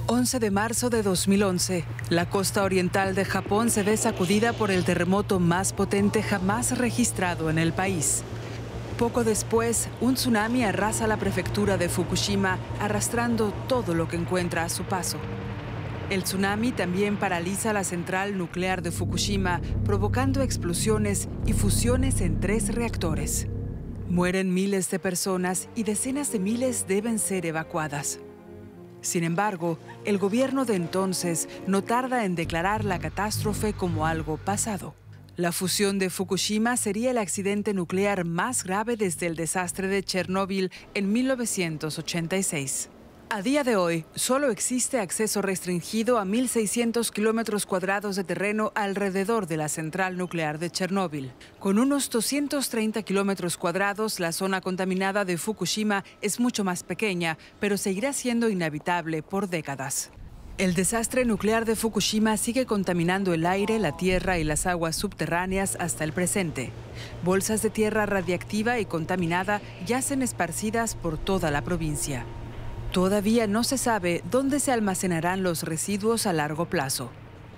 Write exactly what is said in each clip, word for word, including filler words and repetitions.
once de marzo de dos mil once, la costa oriental de Japón se ve sacudida por el terremoto más potente jamás registrado en el país. Poco después, un tsunami arrasa la prefectura de Fukushima, arrastrando todo lo que encuentra a su paso. El tsunami también paraliza la central nuclear de Fukushima, provocando explosiones y fusiones en tres reactores. Mueren miles de personas y decenas de miles deben ser evacuadas. Sin embargo, el gobierno de entonces no tarda en declarar la catástrofe como algo pasado. La fusión de Fukushima sería el accidente nuclear más grave desde el desastre de Chernóbil en mil novecientos ochenta y seis. A día de hoy, solo existe acceso restringido a mil seiscientos kilómetros cuadrados de terreno alrededor de la central nuclear de Chernóbil. Con unos doscientos treinta kilómetros cuadrados, la zona contaminada de Fukushima es mucho más pequeña, pero seguirá siendo inhabitable por décadas. El desastre nuclear de Fukushima sigue contaminando el aire, la tierra y las aguas subterráneas hasta el presente. Bolsas de tierra radiactiva y contaminada yacen esparcidas por toda la provincia. Todavía no se sabe dónde se almacenarán los residuos a largo plazo.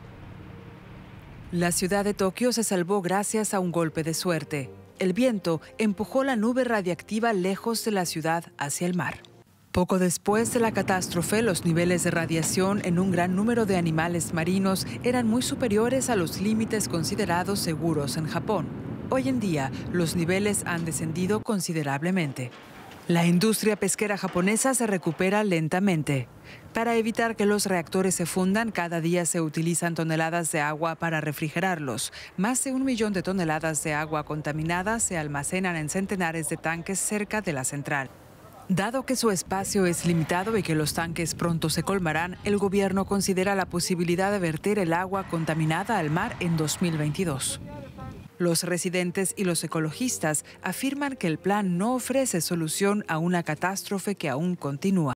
La ciudad de Tokio se salvó gracias a un golpe de suerte. El viento empujó la nube radiactiva lejos de la ciudad hacia el mar. Poco después de la catástrofe, los niveles de radiación en un gran número de animales marinos eran muy superiores a los límites considerados seguros en Japón. Hoy en día, los niveles han descendido considerablemente. La industria pesquera japonesa se recupera lentamente. Para evitar que los reactores se fundan, cada día se utilizan toneladas de agua para refrigerarlos. Más de un millón de toneladas de agua contaminada se almacenan en centenares de tanques cerca de la central. Dado que su espacio es limitado y que los tanques pronto se colmarán, el gobierno considera la posibilidad de verter el agua contaminada al mar en dos mil veintidós. Los residentes y los ecologistas afirman que el plan no ofrece solución a una catástrofe que aún continúa.